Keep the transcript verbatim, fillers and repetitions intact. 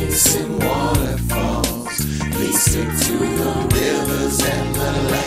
chasing waterfalls. Please stick to the rivers and the